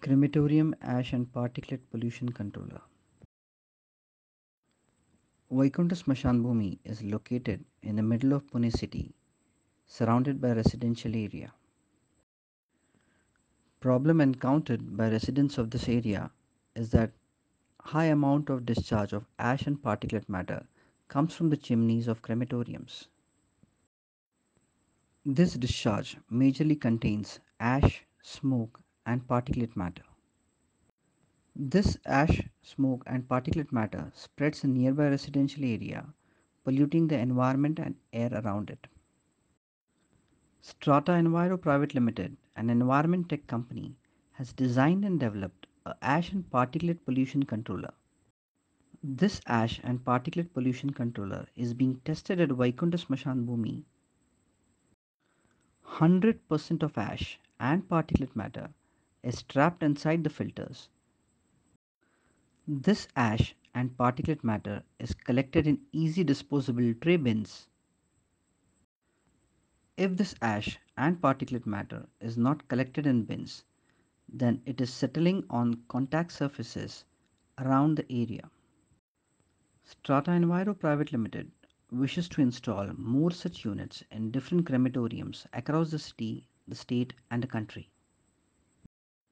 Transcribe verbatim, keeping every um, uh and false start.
Crematorium Ash and Particulate Pollution Controller. Vaikunta Smashan Bhumi is located in the middle of Pune city, surrounded by residential area. Problem encountered by residents of this area is that high amount of discharge of ash and particulate matter comes from the chimneys of crematoriums. This discharge majorly contains ash, smoke, and particulate matter. This ash, smoke, and particulate matter spreads in nearby residential area, polluting the environment and air around it. StrataEnviro Private Limited, an environment tech company, has designed and developed a ash and particulate pollution controller. This ash and particulate pollution controller is being tested at Vaikunta Smashan Bhumi. one hundred percent of ash and particulate matter is trapped inside the filters. This ash and particulate matter is collected in easy disposable tray bins. If this ash and particulate matter is not collected in bins, then it is settling on contact surfaces around the area. StrataEnviro Private Limited wishes to install more such units in different crematoriums across the city, the state, and the country.